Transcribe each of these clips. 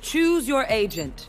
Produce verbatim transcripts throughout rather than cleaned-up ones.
Choose your agent.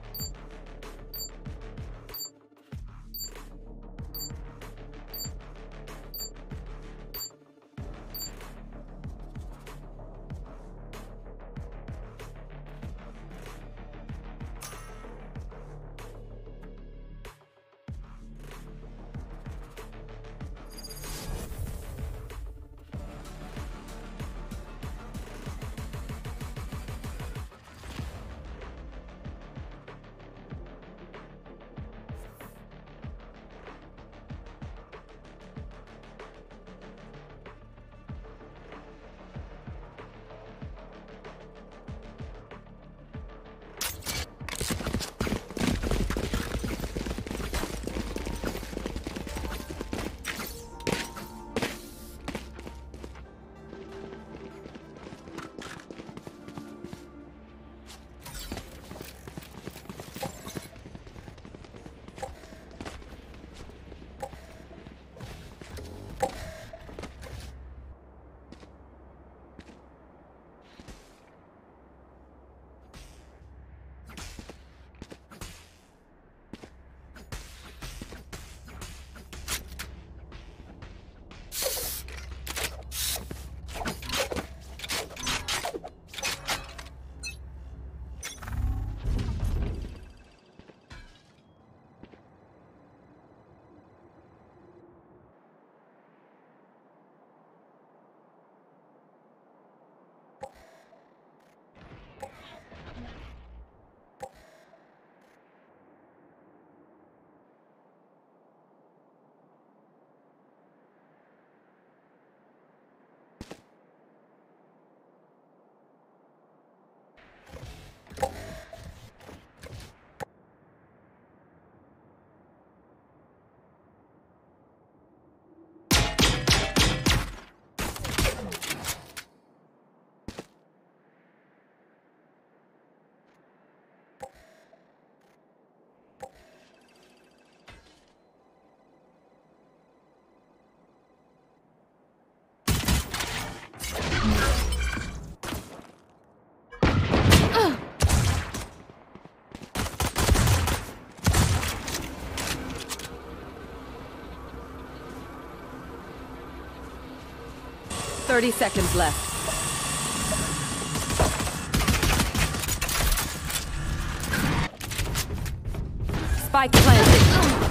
Thirty seconds left. Spike planted.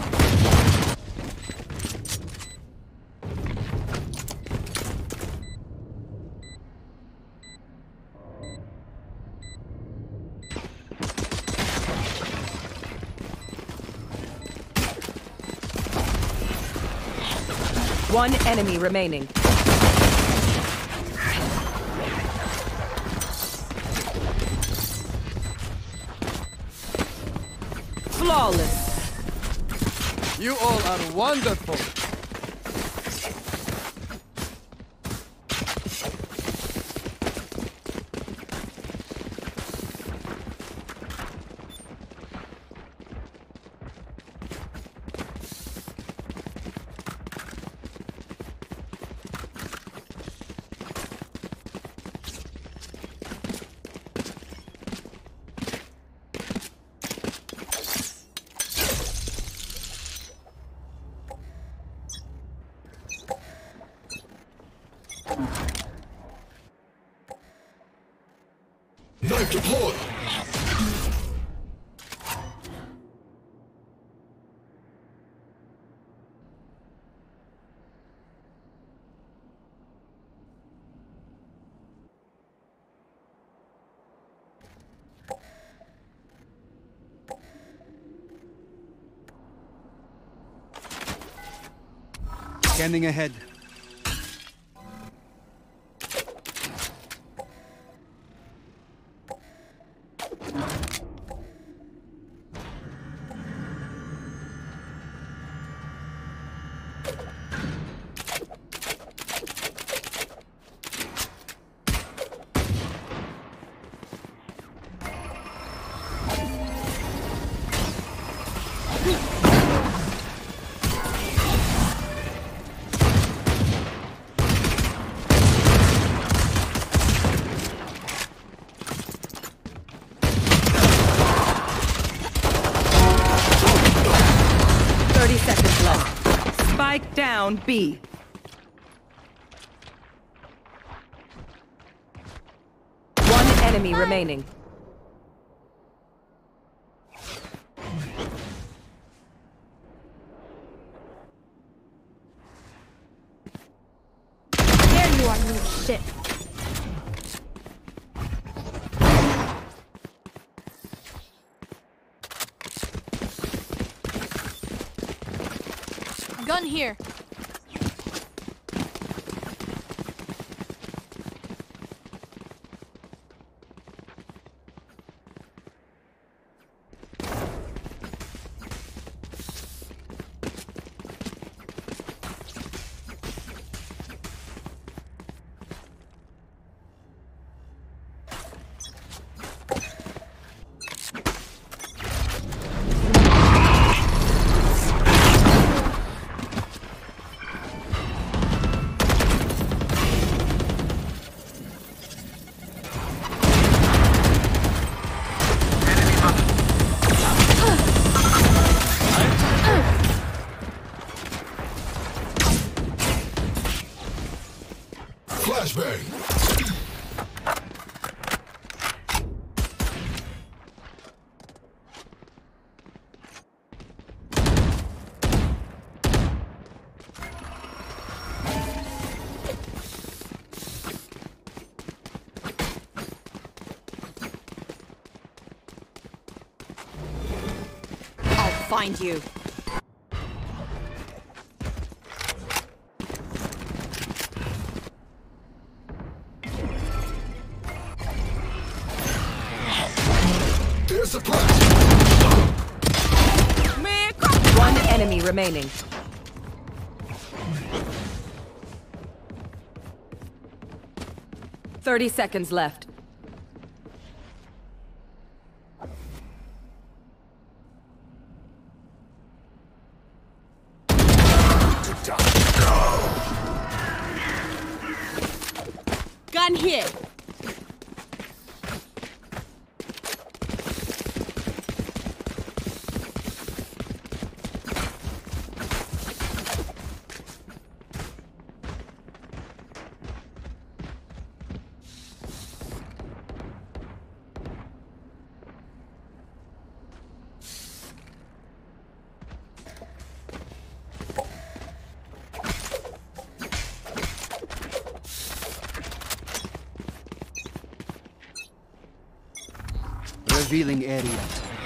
One enemy remaining. Flawless. You all are wonderful. Knife deployed! Scanning ahead. Spike down B. One enemy remaining. There you are, you shit. Gun here. Flashbang. I'll find you. There's a plan. One enemy remaining. Thirty seconds left. Gun here. Revealing area.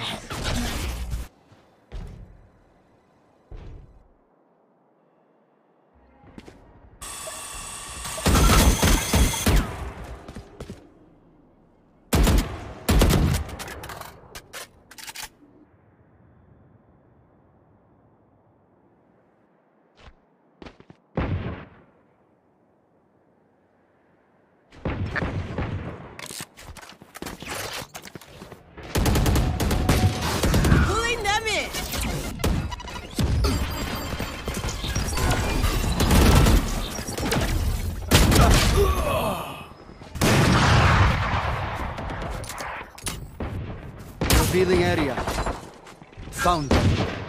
Revealing area. Found them.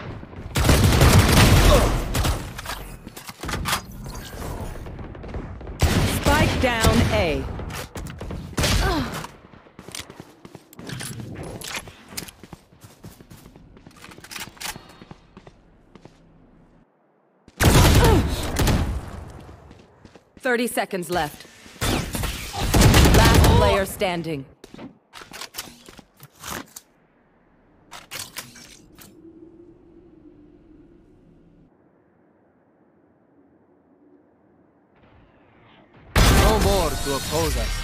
Spike down A. Thirty seconds left. Last player standing. No more to oppose us.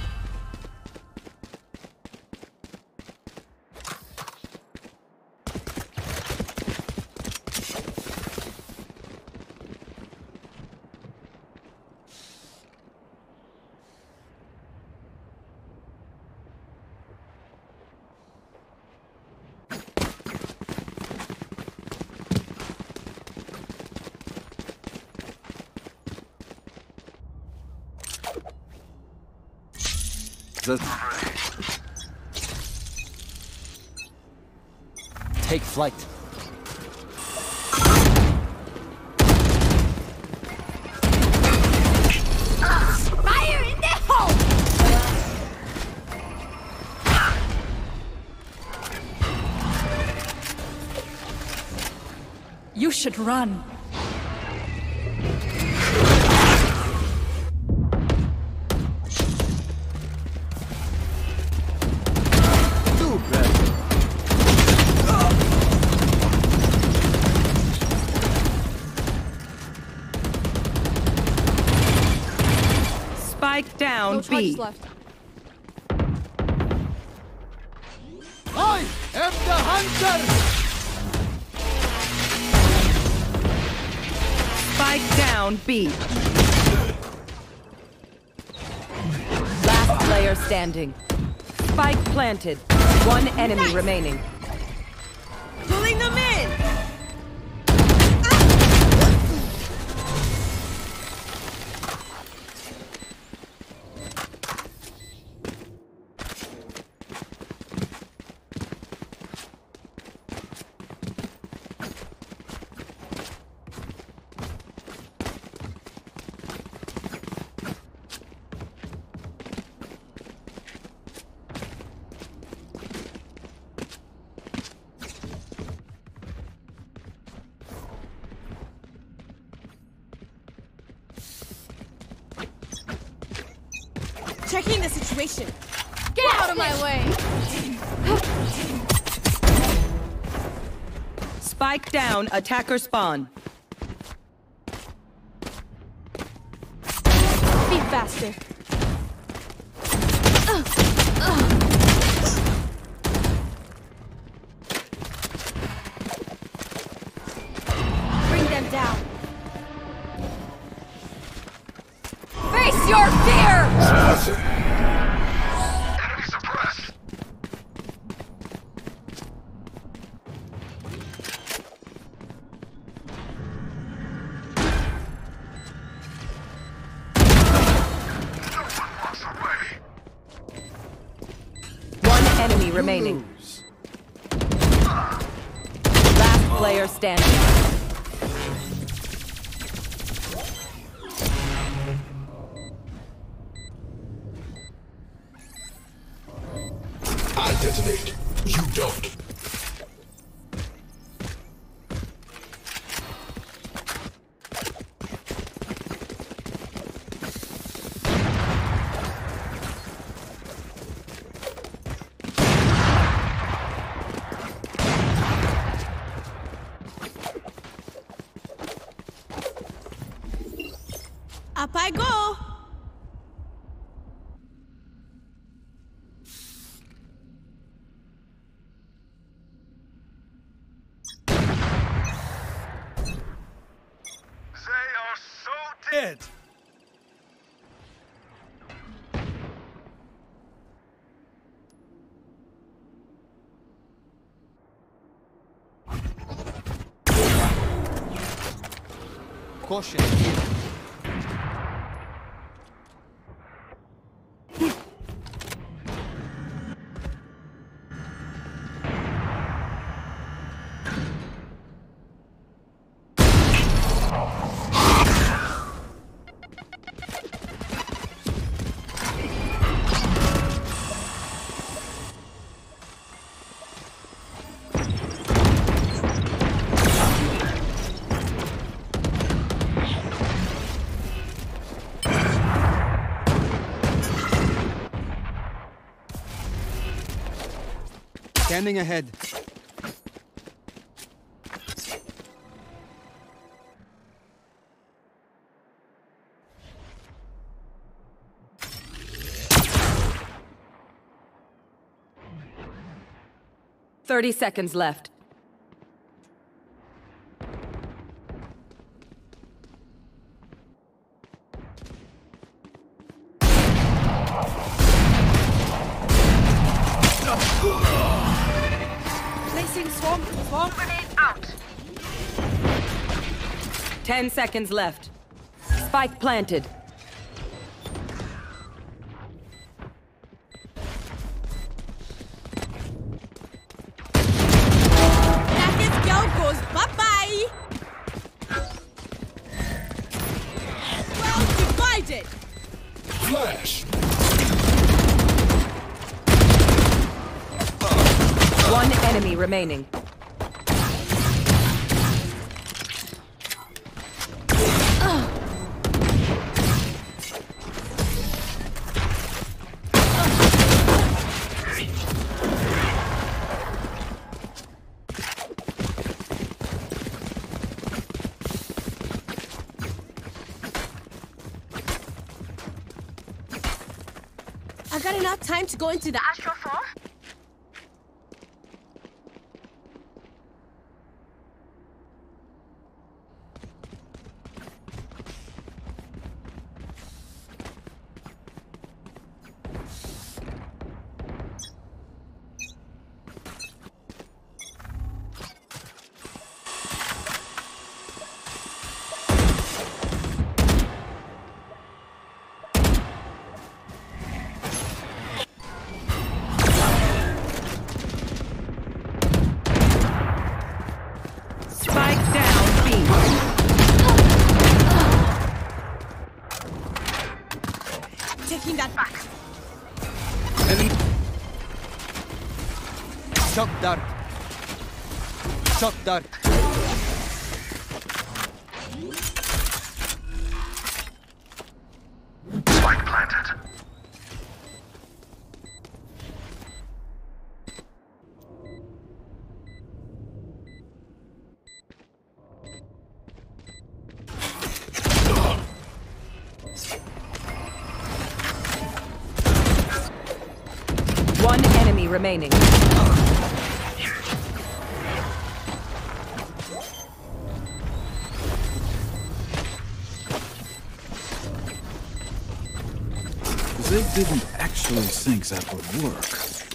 The Take flight. You should run. Too bad. Spike down No charges B. left. I am the hunter! Spike down B. Last player standing. Spike planted. One enemy remaining. Pulling them in! Checking the situation. Get out of my way! Spike down. Attacker spawn. Be faster. Bring them down. Face your fear! Enemy suppressed. Walks away. One enemy remaining. Lose. Last player standing. I detonate. You don't. Up I go! They are so dead. Caution here. Scanning ahead. Thirty seconds left. Placing swarm, swarm grenade out. Ten seconds left. Spike planted. That girl goes bye-bye. Well divided. Flash. One enemy remaining. Not enough time to go into the astral form? Taking that back. Enemy. Shock dart. Shock dart. Spike planted. One enemy remaining. They didn't actually think that would work.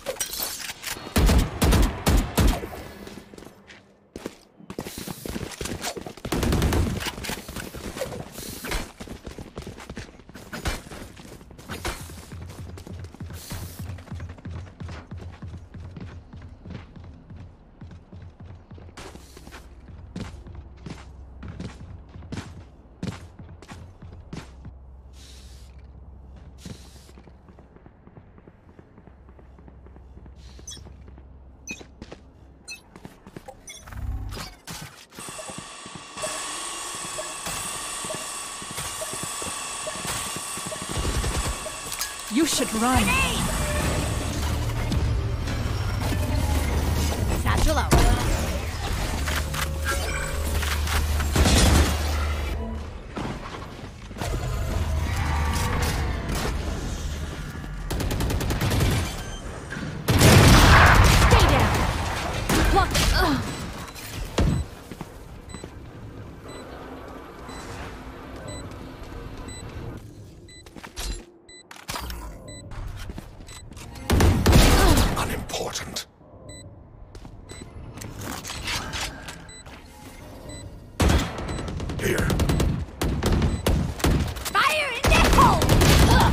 You should run. Satchel out. Stay down. Look. Ugh. Unimportant. Here. Fire in the hole. Ugh.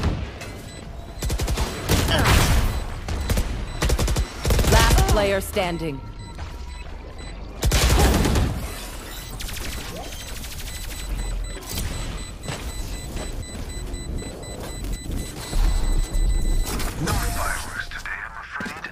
Last player standing. No fireworks today, I'm afraid.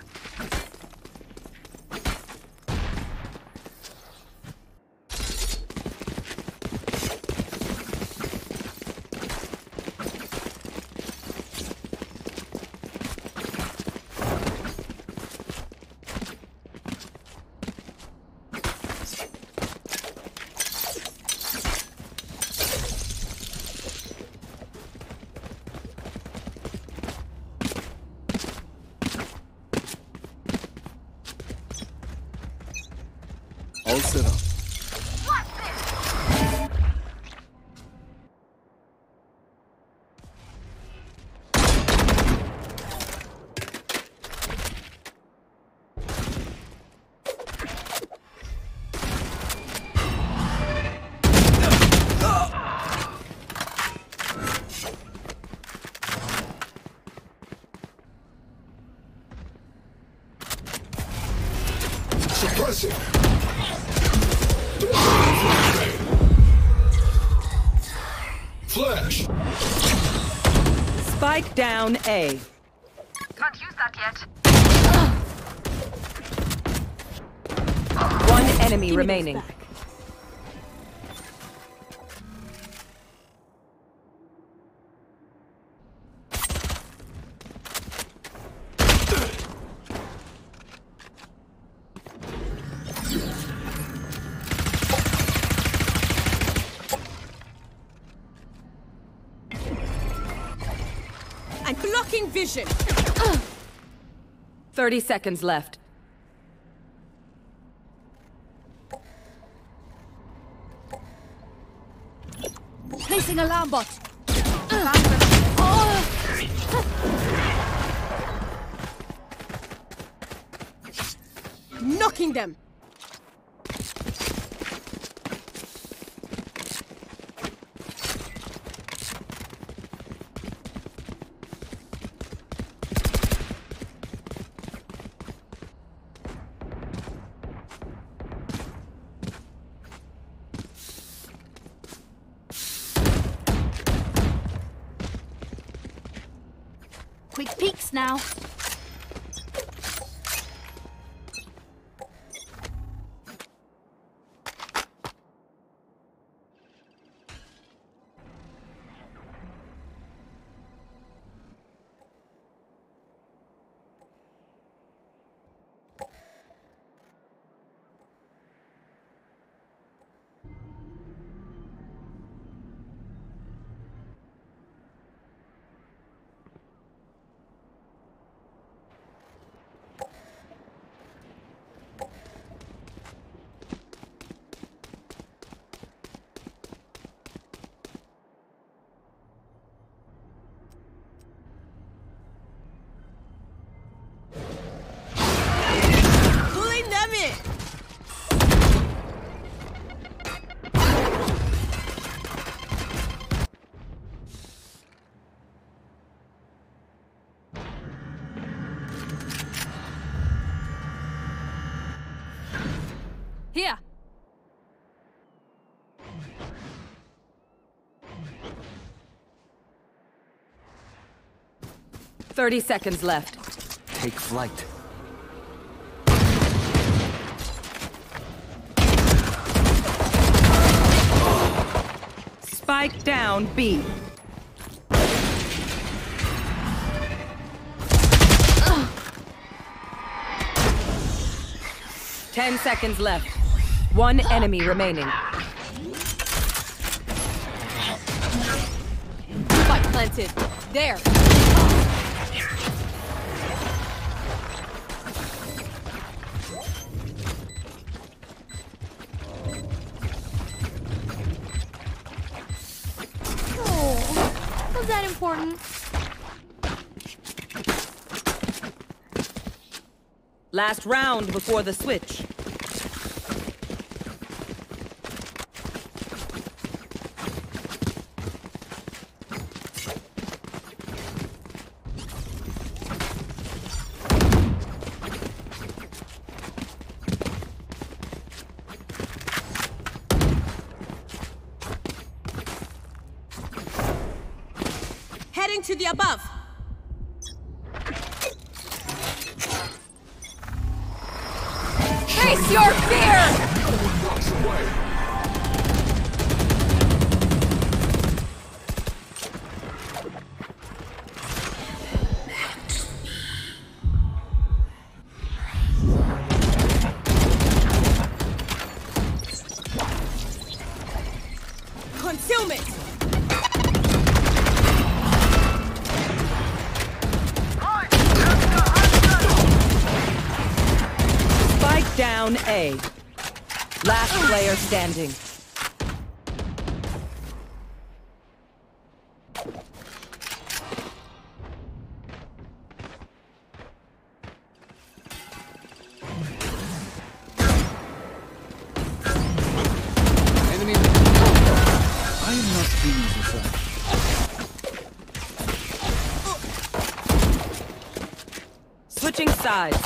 All set up. Suppressing. Flash. Spike down A. Can't use that yet. One enemy Give me this remaining. back. I'm blocking vision. thirty seconds left. Placing alarm bot. Knocking them. Quick peeks now. Pulling them in. Here. thirty seconds left. Take flight. Spike down B. Ten seconds left. One enemy remaining. Spike planted. There. Oh, was that important? Last round before the switch. Heading to the above. Face your fear! Concealment. Spike down A. Last player standing. Enemy. I am not pleased with that. Switching sides.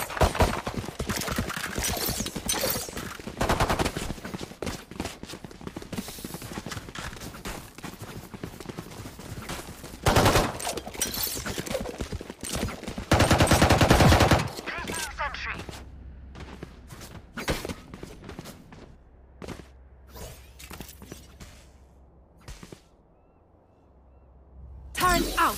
Sentry. Turn out!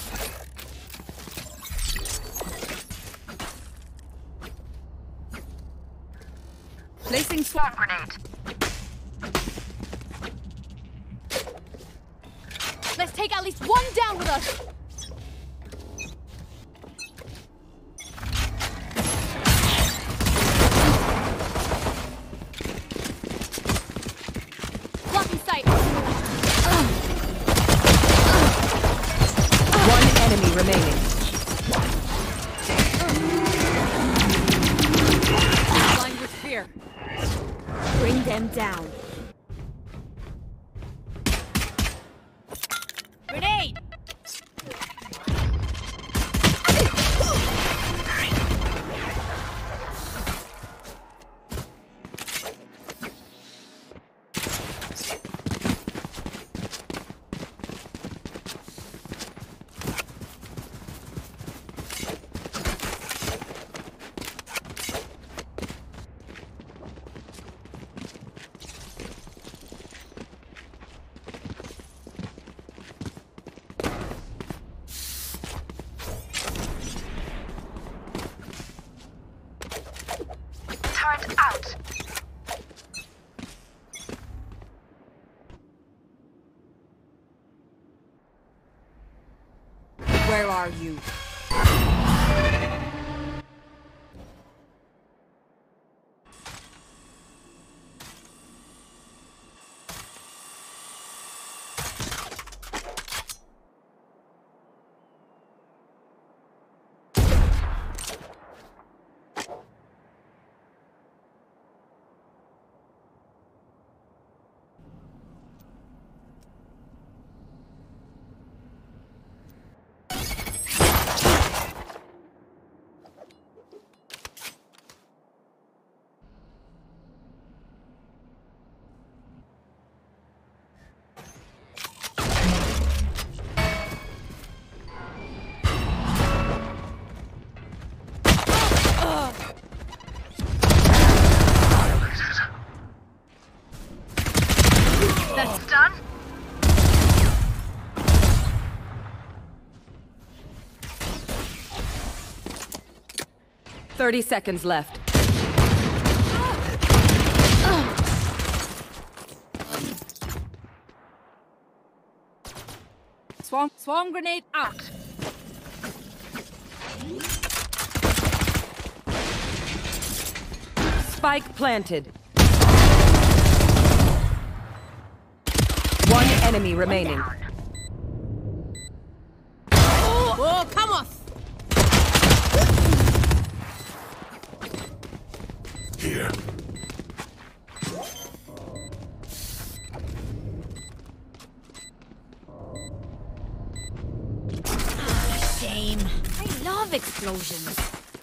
Placing Swarm swamp. grenade. Let's take at least one down with us! Bring them down. Grenade! Turret out. Where are you? That's done. Thirty seconds left. Swarm, swarm grenade out. Spike planted. One enemy remaining. Oh, come off! Here. Shame. I love explosions.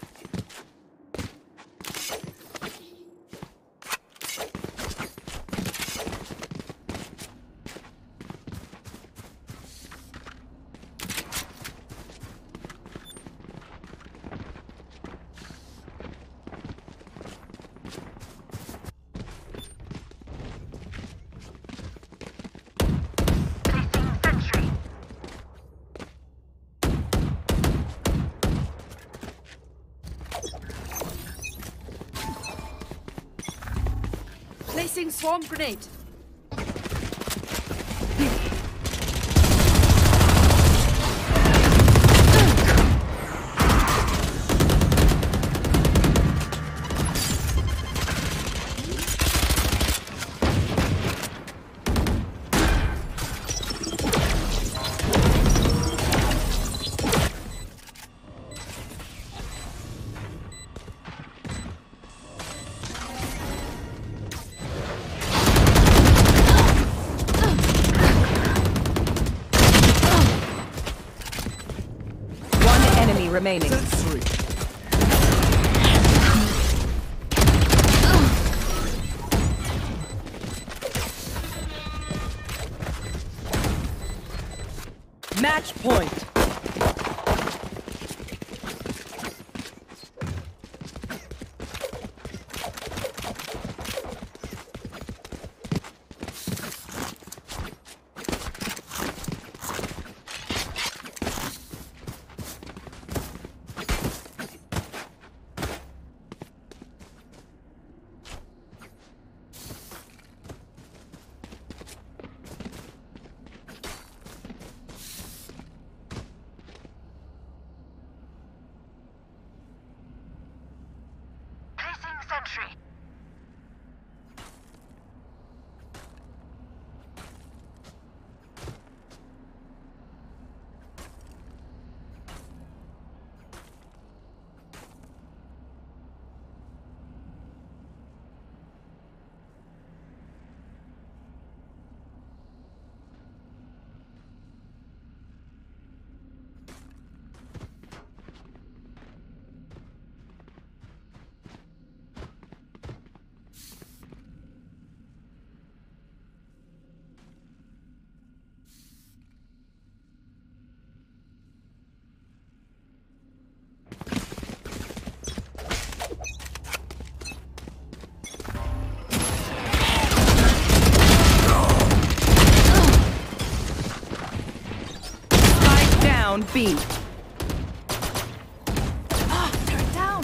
Placing sentry. Placing swarm grenade. One enemy remaining. That's three. Match point. Placing sentry. B. Ah, turn down.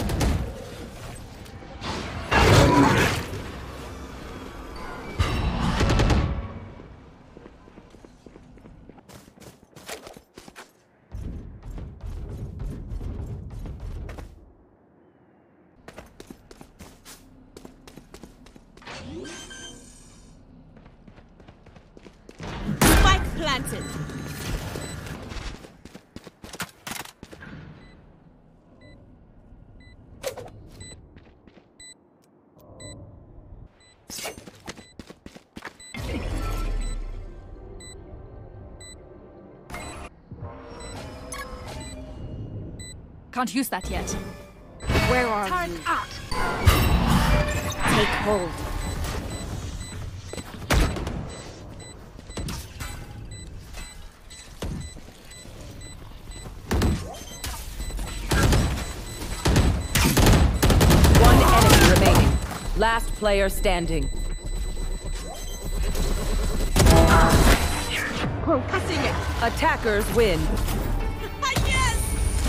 Spike planted. Can't use that yet. Where are Turret you? out. Take hold. One enemy remaining. Last player standing. Concussing it. Attackers win. Yes!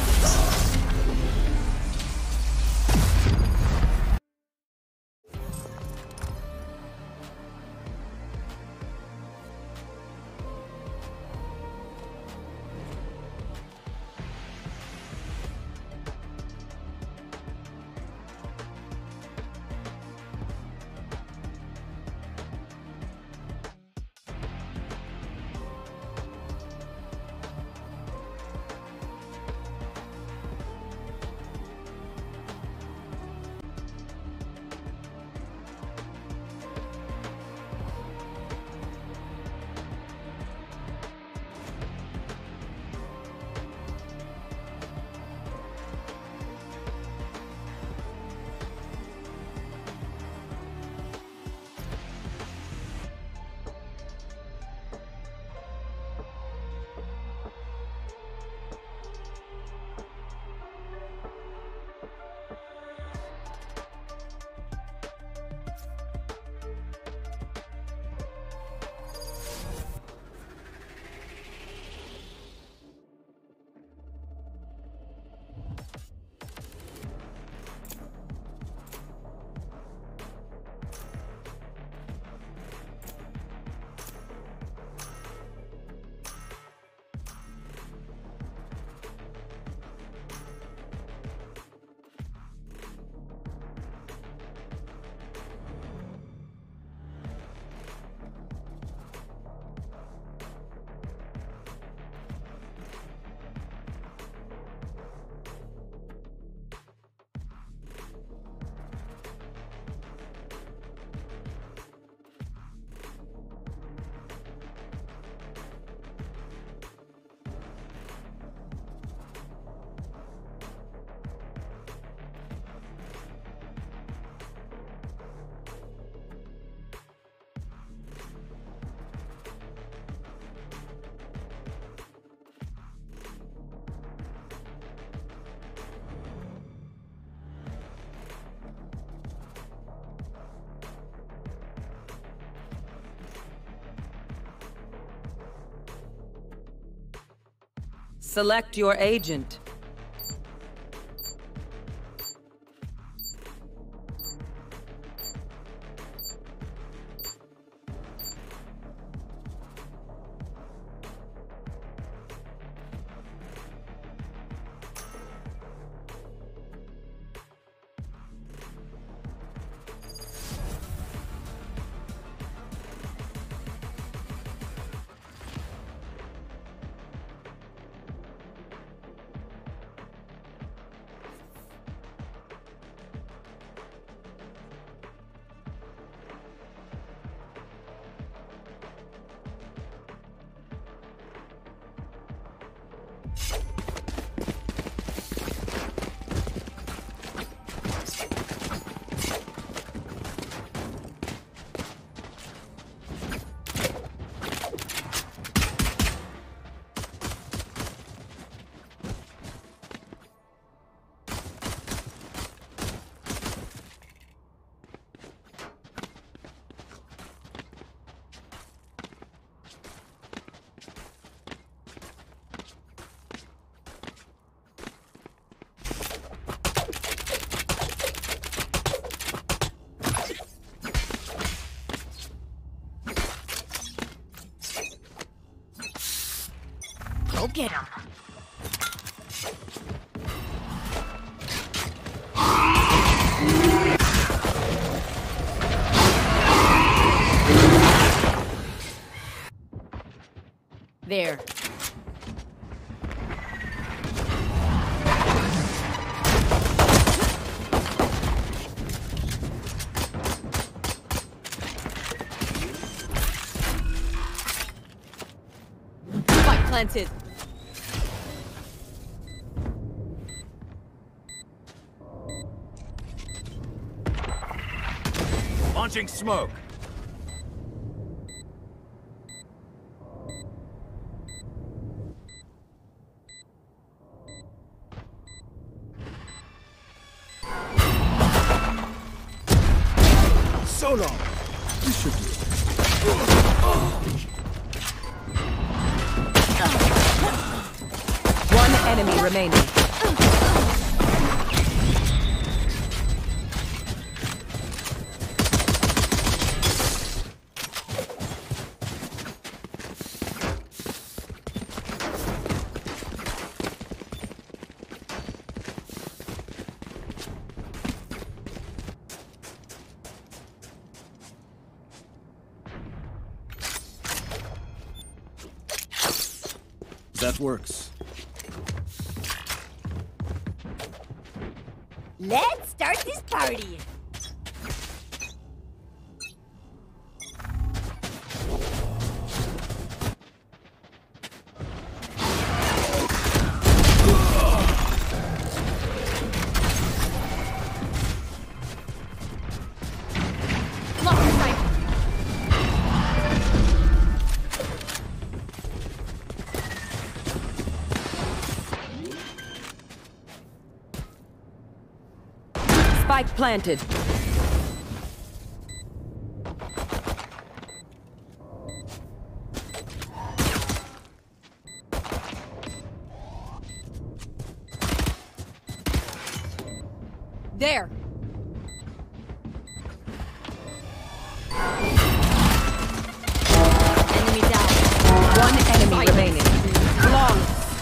Select your agent. Go get him. There. Spike planted. Launching smoke. So long. This should do it. One enemy remaining. That works. Let's start this party. Lock in sight. Spike planted. There. Enemy down. One enemy remaining. Long.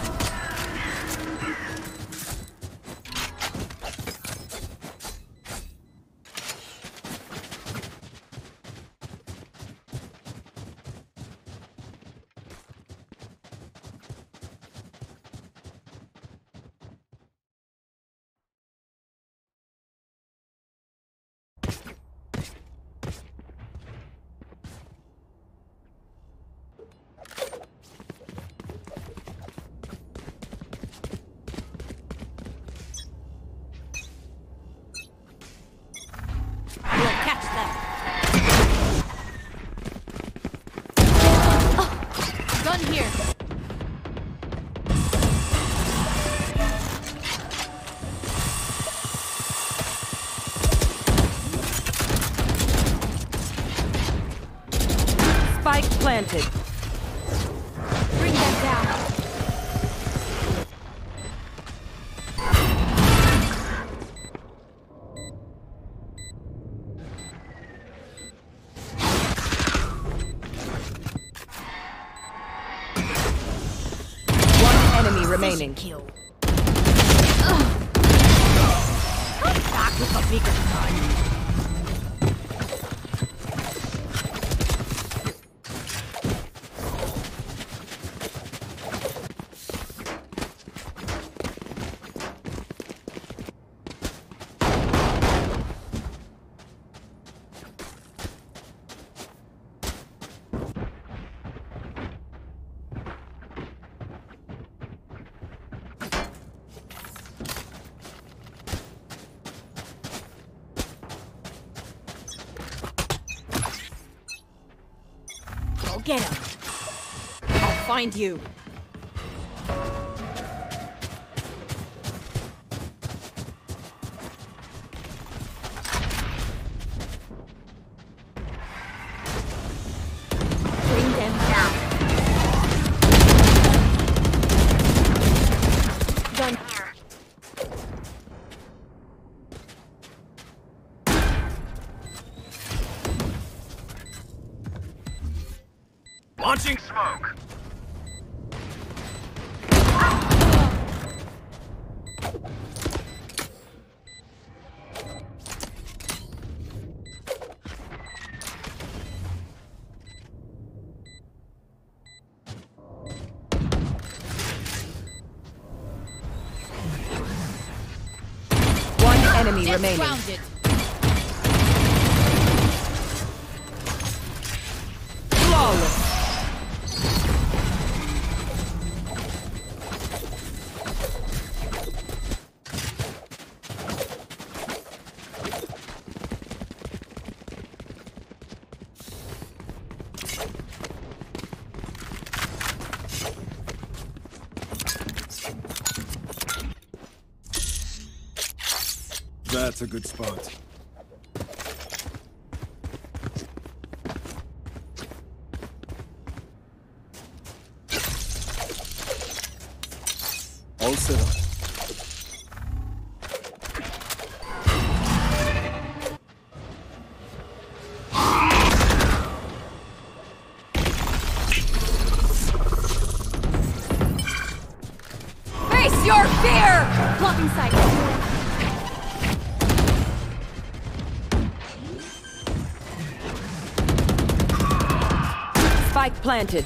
We'll catch them. Gun here. Spike planted. Bring them down. One enemy remaining. Kill. Come back with a bigger gun. Go get him. I'll find you. Bring them down. Gun here. Launching Smoke. enemy Jets remaining. grounded. Flawless. That's a good spot. All set up. Face your fear! Blocking sight. Spike planted.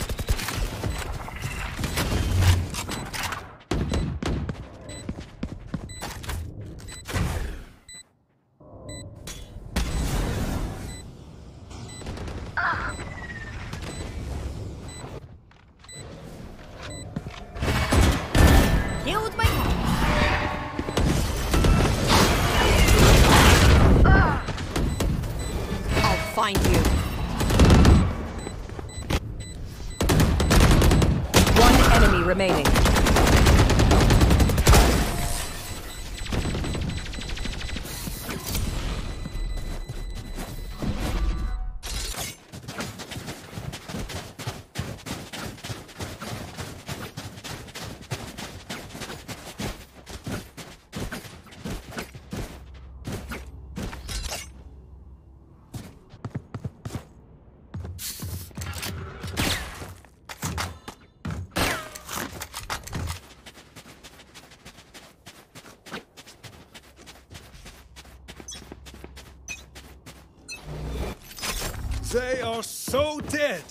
Killed my I'll find you. One enemy remaining. They are so dead!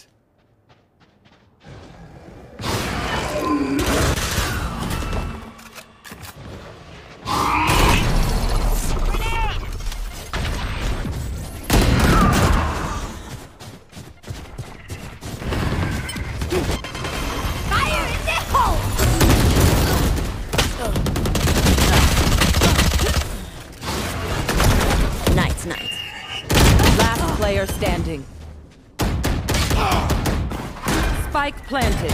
Fire in the hole! Nice, nice. Last player standing. Spike planted.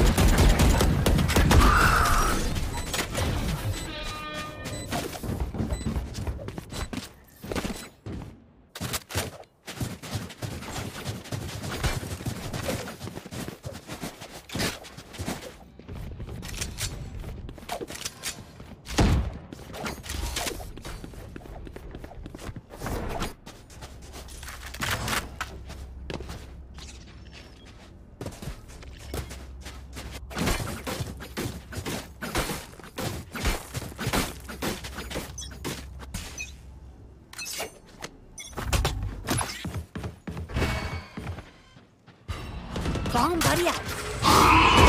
Bomb buddy out.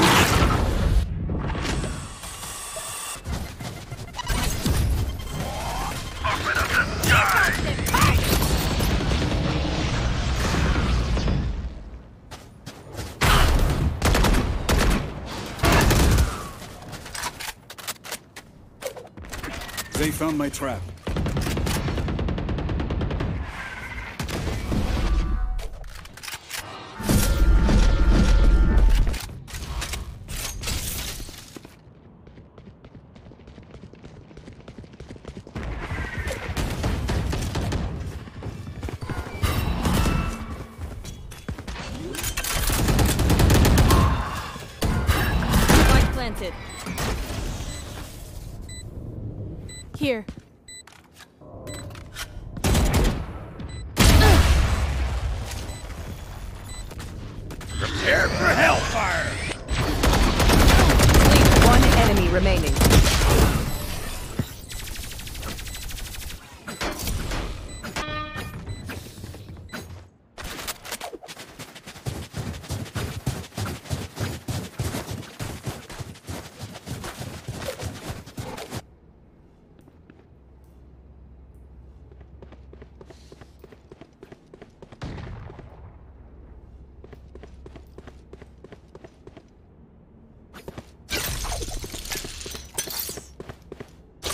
They found my trap. Spike planted. Here. Prepare for hellfire! One enemy remaining.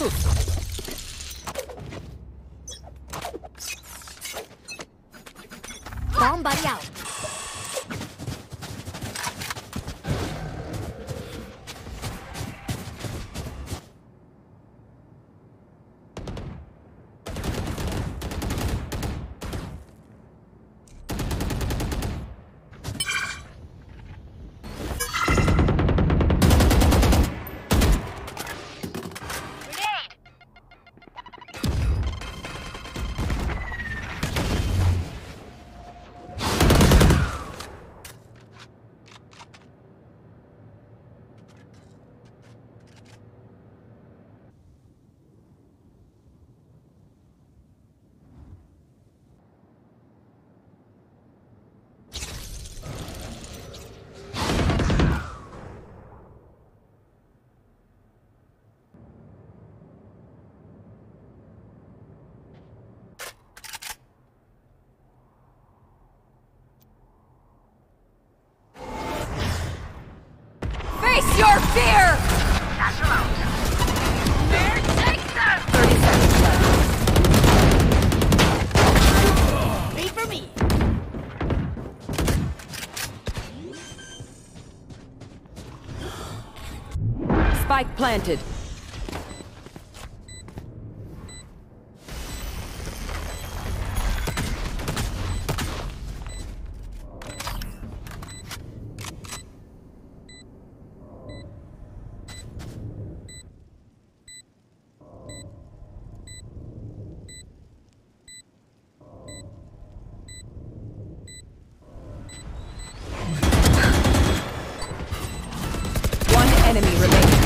Bomb buddy out. Face your fear! Dash them out. There takes them! thirty seconds left. Wait for me. Spike planted. One enemy remaining.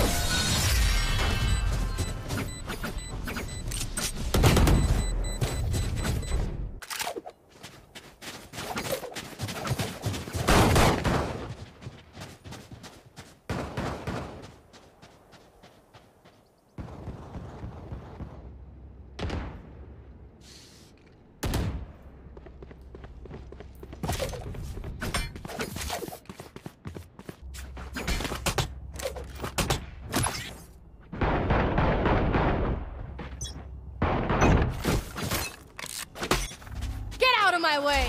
Get out of my way!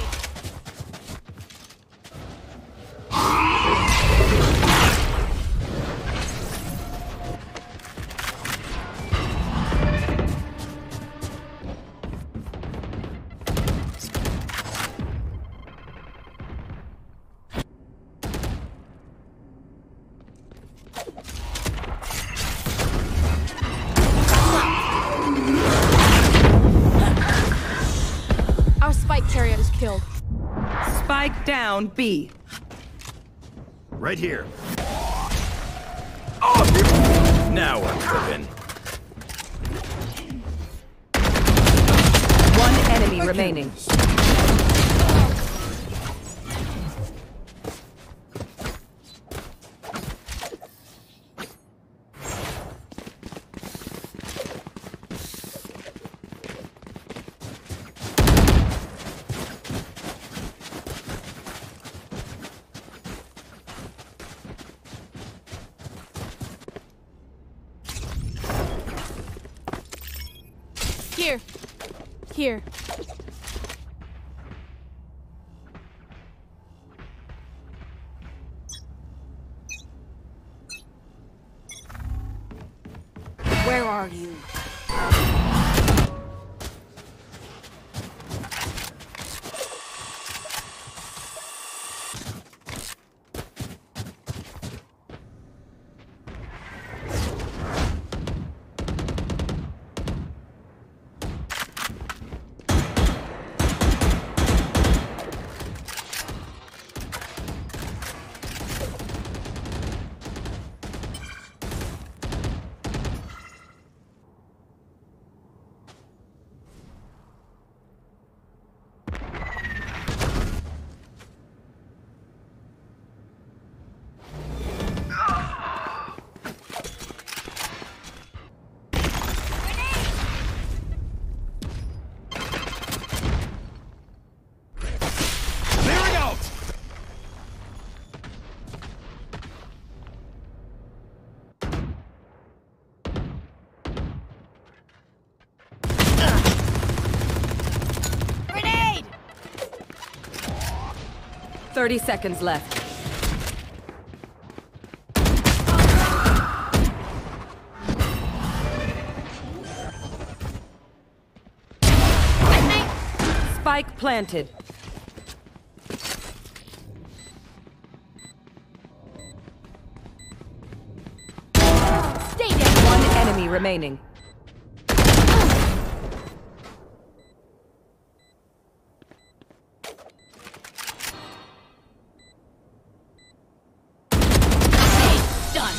Our spike carrier is killed. Spike down B. Right here. Oh, now I'm cooking. One enemy remaining. Here. Here. Where are you? Thirty seconds left. Spike planted. Stay there. One enemy remaining. Done.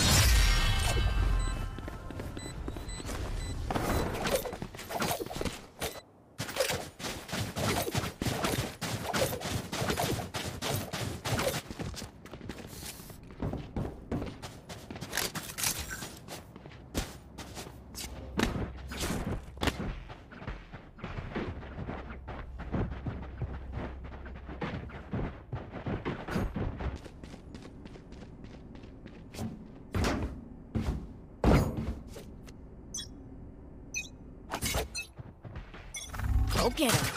Go get him.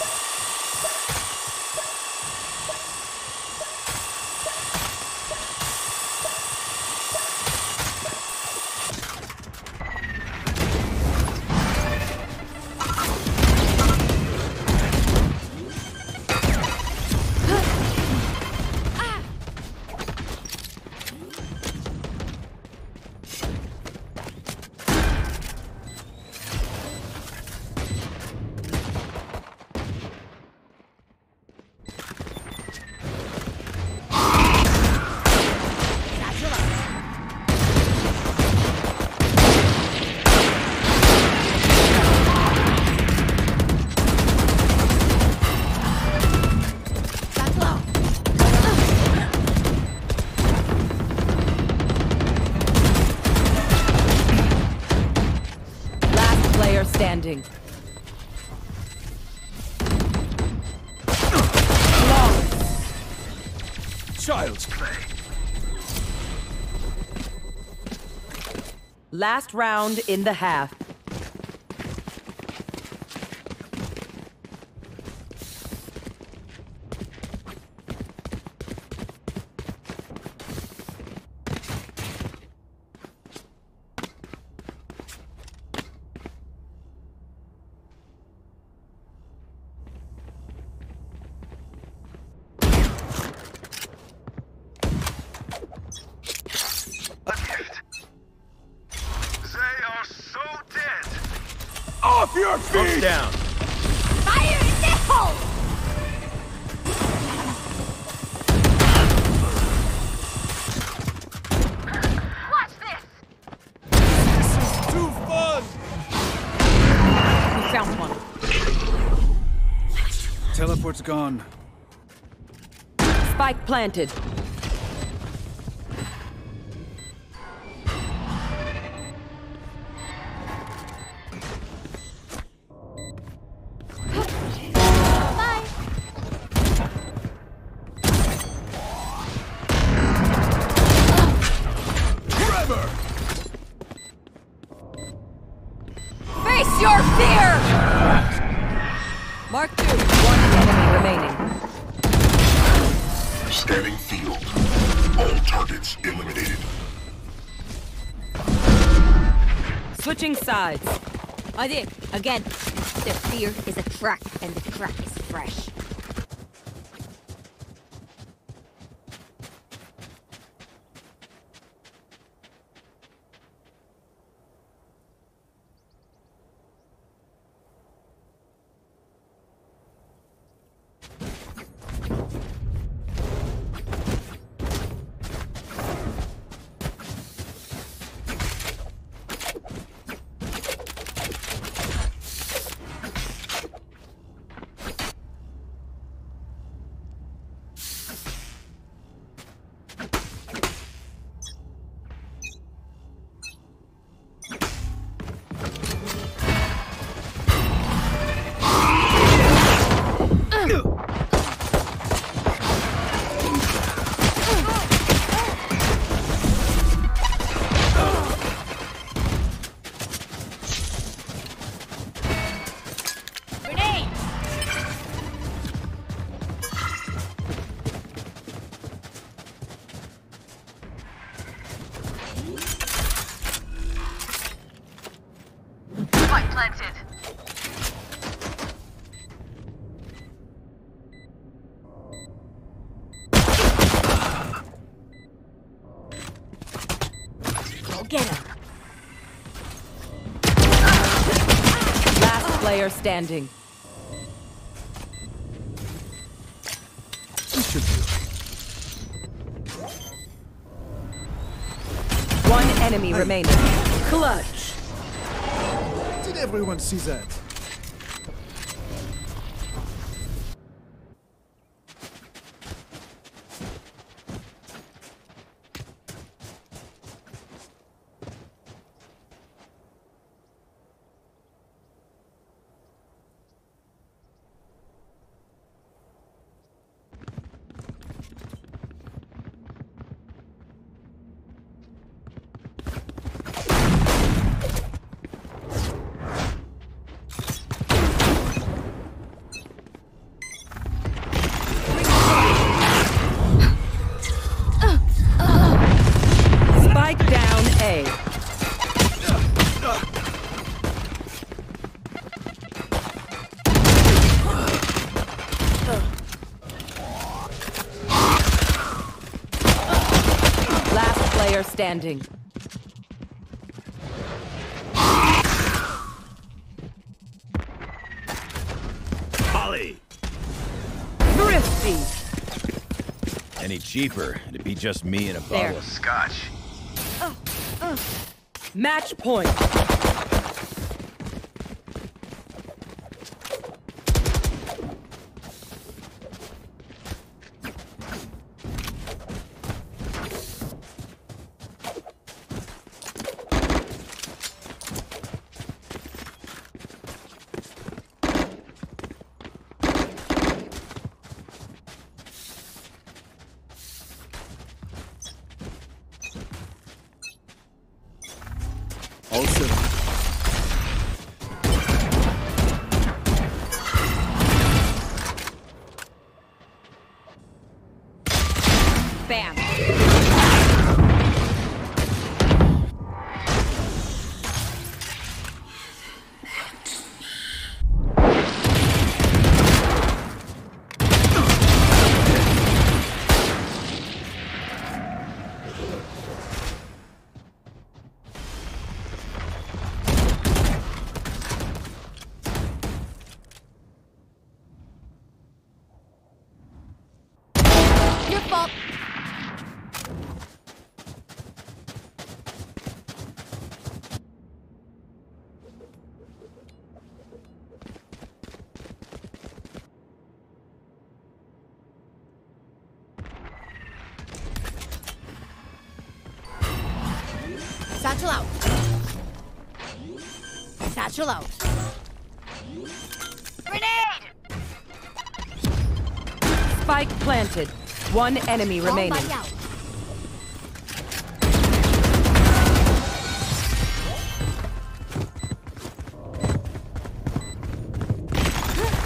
Standing. Child's play. Last round in the half. Off your feet! Down. Fire in the hole! Watch this! This is too fun! We found one. Teleport's gone. Spike planted. Face your fear! Mark two. One enemy remaining. Scanning field. All targets eliminated. Switching sides. I did. Again. The fear is a crack, and the crack is fresh. get him. Last player standing. This should do. One enemy remaining. Clutch. Did everyone see that? Spike down A. Last player standing. Holly! Thrifty. Any cheaper, it'd be just me and a There. bottle of scotch. Match point. Also, Bam. Your fault. Satchel out. Satchel out. Grenade! Spike planted. One enemy Bomb remaining. buddy out.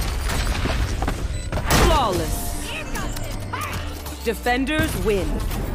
Flawless. Defenders win.